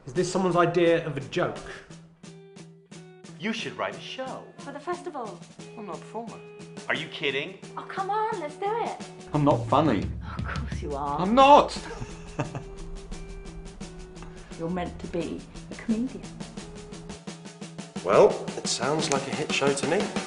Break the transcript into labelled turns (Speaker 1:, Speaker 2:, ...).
Speaker 1: Is this someone's idea of a joke?
Speaker 2: You should write a show.
Speaker 3: For the festival.
Speaker 2: I'm not a performer. Are you kidding?
Speaker 3: Oh, come on, let's do it.
Speaker 4: I'm not funny.
Speaker 3: Oh, of course you are.
Speaker 4: I'm not!
Speaker 3: You're meant to be a comedian.
Speaker 5: Well, it sounds like a hit show to me.